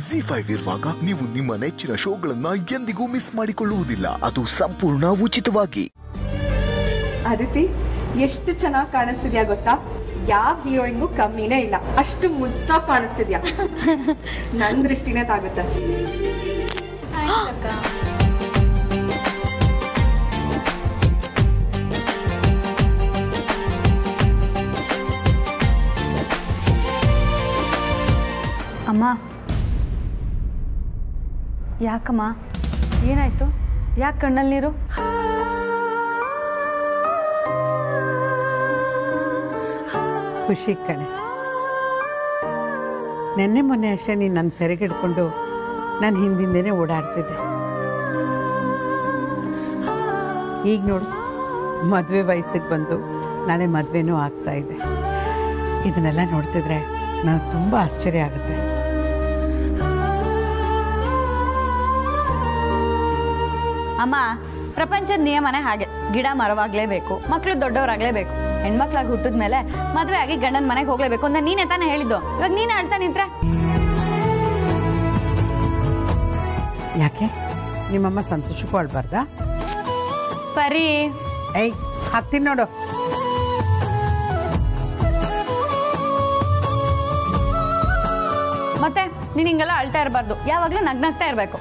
ZEE5 ಇರುವಾಗ ನೀವು ನಿಮ್ಮ ನೆಚ್ಚಿನ ಶೋಗಳನ್ನ ಎಂದಿಗೂ ಮಿಸ್ ಮಾಡಿಕೊಳ್ಳುವುದಿಲ್ಲ. ಅದು ಸಂಪೂರ್ಣ ಉಚಿತವಾಗಿ. ಅದಿತಿ, ಎಷ್ಟು ಚೆನ್ನಾಗಿ ಕಾಣಿಸ್ತಿದ್ಯಾ ಗೊತ್ತಾ? ಯಾವ ಹೀರೋಯಿನ್ಗೂ ಕಮ್ಮಿನೇ ಇಲ್ಲ. ಅಷ್ಟು ಮುದ್ದಾಗಿ ಕಾಣಿಸ್ತಿದ್ಯಾ. ನನ್ ದೃಷ್ಟಿನೇ ತಾಗುತ್ತೆ. ಅಮ್ಮ, ಯಾಕಮ್ಮ, ಏನಾಯ್ತು? ಯಾಕೆ ಕಣ್ಣಲ್ಲಿ ನೀರು? ಖುಷಿ ಕಣೆ. ನೆನ್ನೆ ಮೊನ್ನೆ ಅಷ್ಟೇ ನೀನು ನನ್ನ ಸೆರೆಗಿಡ್ಕೊಂಡು ನಾನು ಹಿಂದಿಂದೇನೆ ಓಡಾಡ್ತಿದ್ದೆ. ಈಗ ನೋಡು, ಮದುವೆ ವಯಸ್ಸಿಗೆ ಬಂದು ನಾಳೆ ಮದುವೆನೂ ಆಗ್ತಾ ಇದೆ. ಇದನ್ನೆಲ್ಲ ನೋಡ್ತಿದ್ರೆ ನನಗೆ ತುಂಬ ಆಶ್ಚರ್ಯ ಆಗುತ್ತೆ. ಅಮ್ಮ, ಪ್ರಪಂಚದ ನಿಯಮನೇ ಹಾಗೆ. ಗಿಡ ಮರವಾಗಲೇಬೇಕು, ಮಕ್ಕಳು ದೊಡ್ಡವರಾಗಲೇಬೇಕು. ಹೆಣ್ಮಕ್ಳಾಗಿ ಹುಟ್ಟಿದ ಮೇಲೆ ಮದುವೆ ಆಗಿ ಗಂಡನ ಮನೆಗೆ ಹೋಗ್ಲೇಬೇಕು ಅಂತ ನೀನೇ ತಾನೇ ಹೇಳಿದ್ದು. ಇವಾಗ ನೀನೇ ಅಳ್ತಾ ನಿಂತ್ರೆ ಯಾಕೆ? ನಿಮ್ಮಮ್ಮ ಸಂತೋಷಕ್ಕೂ ಅಳ್ಬಾರ್ದಾ? ಪರಿ, ಏಯ್ ಹಾಕ್ತೀನಿ ನೋಡು. ಮತ್ತೆ ನೀನು ಹಿಂಗೆಲ್ಲ ಅಳ್ತಾ ಇರಬಾರ್ದು. ಯಾವಾಗಲೂ ನಗ್ನಗ್ತಾ ಇರಬೇಕು.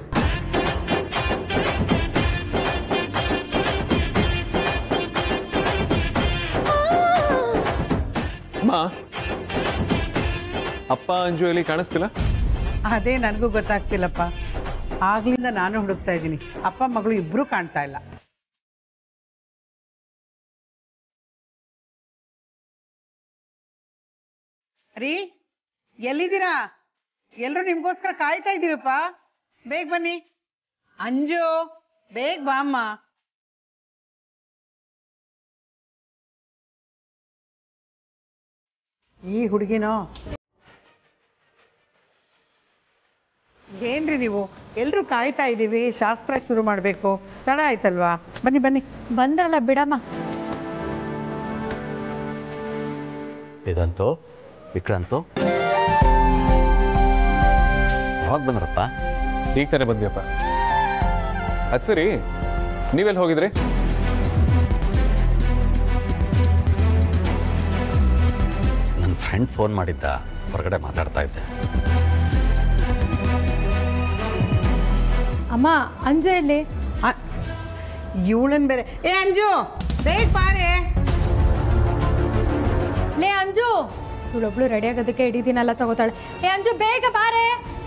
ಅಪ್ಪ ಅಂಜು ಎಲ್ಲಿ ಕಾಣಿಸ್ತಿಲ್ಲ? ಅದೇ ನನಗೂ ಗೊತ್ತಾಗ್ತಿಲ್ಲಪ್ಪ. ಆಗ್ಲಿಂದ ನಾನು ಹುಡುಕ್ತಾ ಇದ್ದೀನಿ. ಅಪ್ಪ ಮಗಳು ಇಬ್ರು ಕಾಣ್ತಾ ಇಲ್ಲ. ರೀ, ಎಲ್ಲಿದ್ದೀರಾ? ಎಲ್ಲರೂ ನಿಮ್ಗೋಸ್ಕರ ಕಾಯ್ತಾ ಇದ್ದೀವಪ್ಪ. ಬೇಗ ಬನ್ನಿ. ಅಂಜು, ಬೇಗ ಬಾ ಅಮ್ಮ. ಈ ಹುಡುಗಿನೋ? ಏನ್ರಿ ನೀವು? ಎಲ್ಲರೂ ಕಾಯ್ತಾ ಇದ್ದೀವಿ. ಶಾಸ್ತ್ರ ಶುರು ಮಾಡಬೇಕು. ತಡ ಆಯ್ತಲ್ವಾ? ಬನ್ನಿ ಬನ್ನಿ. ಬಂದ್ರಲ್ಲ ಬಿಡಮ್ಮ. ಇದಂತೂ ವಿಕ್ರಾಂತು ಯಾವಾಗ ಬಂದ್ರಪ್ಪ? ಈಗ ತಾನೇ ಬಂದ್ಯಪ್ಪ. ಅದು ಸರಿ, ನೀವೆಲ್ಲಿ ಹೋಗಿದ್ರಿ? ನನ್ನ ಫ್ರೆಂಡ್ ಫೋನ್ ಮಾಡಿದ್ದ, ಹೊರಗಡೆ ಮಾತಾಡ್ತಾ ಇದ್ದೆ. ಅಮ್ಮ, ಅಂಜು ಎಲ್ಲಿ? ಇವಳನ್ ಬೇರೆ. ಏ ಅಂಜು, ಬೇಗ ಬಾರೆ. ಲೇ ಅಂಜು, ಇವಳೊಬ್ಳು ರೆಡಿ ಆಗೋದಕ್ಕೆ ಇಡೀ ದಿನ ಎಲ್ಲ ತಗೋತಾಳೆ. ಏ ಅಂಜು, ಬೇಗ ಬಾರೆ.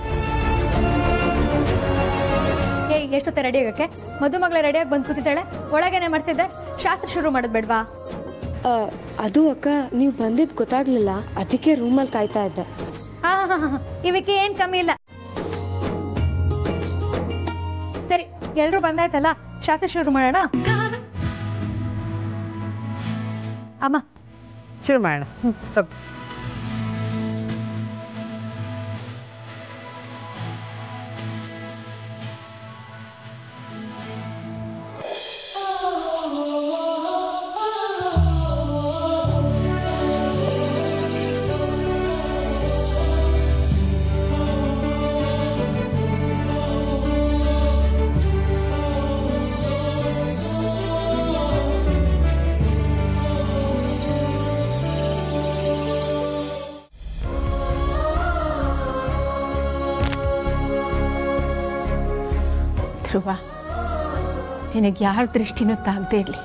ಏ, ಎಷ್ಟೊತ್ತೆ ರೆಡಿ ಆಗಕ್ಕೆ? ಮದುಮಗಳ ರೆಡಿಯಾಗಿ ಬಂದು ಕೂತಿದ್ದಾಳೆ. ಒಳಗೇನೆ ಮಾಡ್ತಿದ್ದೆ. ಶಾಸ್ತ್ರ ಶುರು ಮಾಡೋದು ಬೇಡವಾ? ಅದು ಅಕ್ಕ, ನೀವು ಬಂದಿದ್ದು ಗೊತ್ತಾಗ್ಲಿಲ್ಲ, ಅದಕ್ಕೆ ರೂಮಲ್ಲಿ ಕಾಯ್ತಾ ಇದ್ದೆ. ಹಾ ಹಾ ಹಾ, ಇವಕ್ಕೆ ಏನ್ ಕಮ್ಮಿ ಇಲ್ಲ. ಸರಿ, ಎಲ್ರು ಬಂದಾಯ್ತಲ್ಲ, ಶಾಸ್ತ್ರ ಶುರು ಮಾಡೋಣ. ಅಮ್ಮ, ಶುರು ಮಾಡೋಣ. ಧ್ರುವ, ನಿನಗೆ ಯಾರ ದೃಷ್ಟಿನೂ ತಾಗದೇ ಇರಲಿ.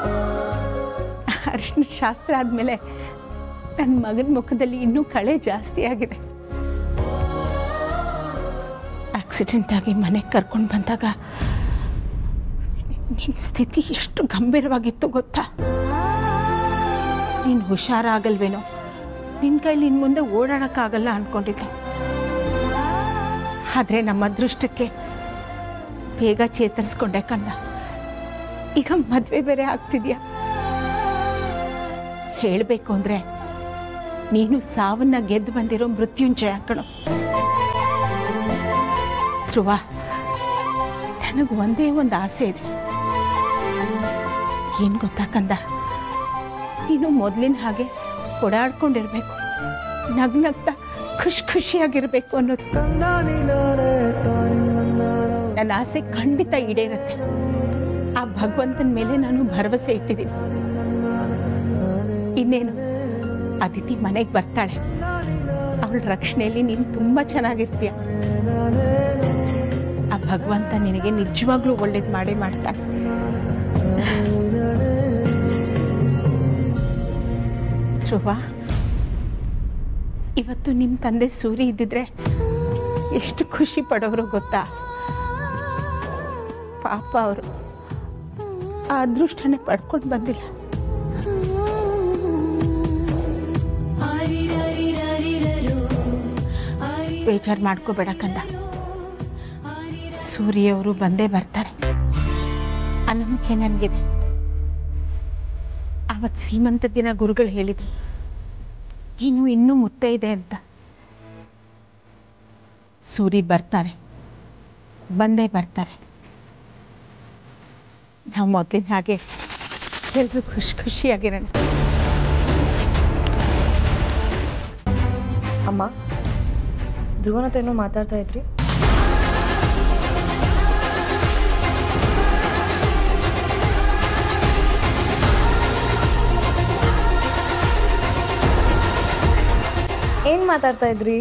ಅರಿಶಿನ ಶಾಸ್ತ್ರ ಆದಮೇಲೆ ನನ್ನ ಮಗನ ಮುಖದಲ್ಲಿ ಇನ್ನೂ ಕಳೆ ಜಾಸ್ತಿ ಆಗಿದೆ. ಆಕ್ಸಿಡೆಂಟ್ ಆಗಿ ಮನೆಗೆ ಕರ್ಕೊಂಡು ಬಂದಾಗ ನಿನ್ನ ಸ್ಥಿತಿ ಎಷ್ಟು ಗಂಭೀರವಾಗಿತ್ತು ಗೊತ್ತಾ? ನೀನು ಹುಷಾರಾಗಲ್ವೇನೋ, ನಿನ್ನ ಕೈಲಿ ಇನ್ನು ಮುಂದೆ ಓಡಾಡೋಕ್ಕಾಗಲ್ಲ ಅಂದ್ಕೊಂಡಿದ್ದೆ. ಆದರೆ ನಮ್ಮ ಅದೃಷ್ಟಕ್ಕೆ ಬೇಗ ಚೇತರಿಸ್ಕೊಂಡೆ ಕಂಡ. ಈಗ ಮದುವೆ ಬೇರೆ ಆಗ್ತಿದ್ಯಾ. ಹೇಳಬೇಕು ಅಂದರೆ ನೀನು ಸಾವನ್ನ ಗೆದ್ದು ಬಂದಿರೋ ಮೃತ್ಯುಂಜಯ ಕಣೋ. ಧ್ರುವ, ನನಗೆ ಒಂದೇ ಒಂದು ಆಸೆ ಇದೆ. ಏನು ಗೊತ್ತಾ ಕಂದ, ನೀನು ಮೊದಲಿನ ಹಾಗೆ ಓಡಾಡ್ಕೊಂಡಿರ್ಬೇಕು, ನಗ್ನಗ್ತಾ ಖುಷಿಯಾಗಿರ್ಬೇಕು ಅನ್ನೋದು ನನ್ನ ಆಸೆ ಖಂಡಿತ ಈಡೇರುತ್ತೆ. ಆ ಭಗವಂತನ ಮೇಲೆ ನಾನು ಭರವಸೆ ಇಟ್ಟಿದ್ದೀನಿ. ಇನ್ನೇನು ಅದಿತಿ ಮನೆಗೆ ಬರ್ತಾಳೆ. ಅವಳ ರಕ್ಷಣೆಯಲ್ಲಿ ನೀನು ತುಂಬ ಚೆನ್ನಾಗಿರ್ತೀಯ. ಆ ಭಗವಂತ ನಿನಗೆ ನಿಜವಾಗ್ಲೂ ಒಳ್ಳೇದು ಮಾಡೇ ಮಾಡ್ತಾನೆ. ಧ್ರುವ, ಇವತ್ತು ನಿಮ್ಮ ತಂದೆ ಸೂರಿ ಇದ್ದಿದ್ರೆ ಎಷ್ಟು ಖುಷಿ ಪಡೋರು ಗೊತ್ತಾ? ಪಾಪ ಅವರು ಆ ಅದೃಷ್ಟನೇ ಪಡ್ಕೊಂಡು ಬಂದಿಲ್ಲ. ಬೇಜಾರು ಮಾಡ್ಕೋಬೇಡ ಕಂದ, ಸೂರ್ಯವರು ಬಂದೇ ಬರ್ತಾರೆ. ಆ ನಂಬಿಕೆ ನನಗಿದೆ. ಅವತ್ತು ಸೀಮಂತ ದಿನ ಗುರುಗಳು ಹೇಳಿದ್ರು ನೀನು ಇನ್ನೂ ಮುತ್ತೆ ಇದೆ ಅಂತ. ಸೂರಿ ಬರ್ತಾರೆ, ಬಂದೇ ಬರ್ತಾರೆ. ನಾವು ಮೊದಲಿನ ಹಾಗೆ ಎಲ್ಲರೂ ಖುಷಿಯಾಗಿರೋಣ. ಅಮ್ಮ, ಧ್ರುವನ ಹತ್ರ ಏನೋ ಮಾತಾಡ್ತಾ ಇದ್ರಿ? ಏನ್ ಮಾತಾಡ್ತಾ ಇದ್ರಿ?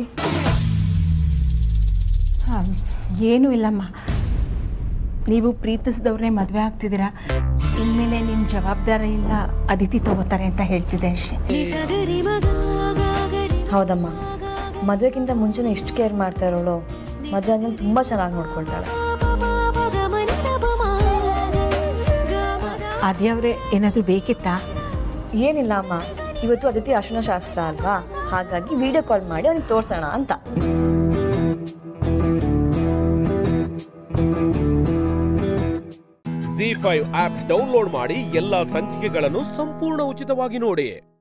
ಏನೂ ಇಲ್ಲಮ್ಮ. ನೀವು ಪ್ರೀತಿಸಿದವ್ರನ್ನೇ ಮದುವೆ ಆಗ್ತಿದ್ದೀರಾ, ಇನ್ಮೇಲೆ ನಿಮ್ಮ ಜವಾಬ್ದಾರಿ ಇಲ್ಲ, ಅದಿತಿ ತಗೋತಾರೆ ಅಂತ ಹೇಳ್ತಿದ್ದೆ ಅಷ್ಟೇ. ಹೌದಮ್ಮ, ಮದುವೆಗಿಂತ ಮುಂಚೆನೇ ಎಷ್ಟು ಕೇರ್ ಮಾಡ್ತಾ ಇರೋಳು, ಮದುವೆ ಆದ್ಮೇಲೆ ತುಂಬ ಚೆನ್ನಾಗಿ ನೋಡ್ಕೊಳ್ತಾಳೆ. ಅದೇ ಅವರೇ ಏನಾದರೂ ಬೇಕಿತ್ತಾ? ಏನಿಲ್ಲ ಅಮ್ಮ, ಇವತ್ತು ಅದಿತಿ ಅಶ್ವಿನ ಶಾಸ್ತ್ರ ಅಲ್ವಾ, ಹಾಗಾಗಿ ವಿಡಿಯೋ ಕಾಲ್ ಮಾಡಿ ಅವ್ನಿಗೆ ತೋರಿಸೋಣ ಅಂತ. ZEE5 ಆಪ್ ಡೌನ್ಲೋಡ್ ಮಾಡಿ ಎಲ್ಲಾ ಸಂಚಿಕೆಗಳನ್ನು ಸಂಪೂರ್ಣ ಉಚಿತವಾಗಿ ನೋಡಿ.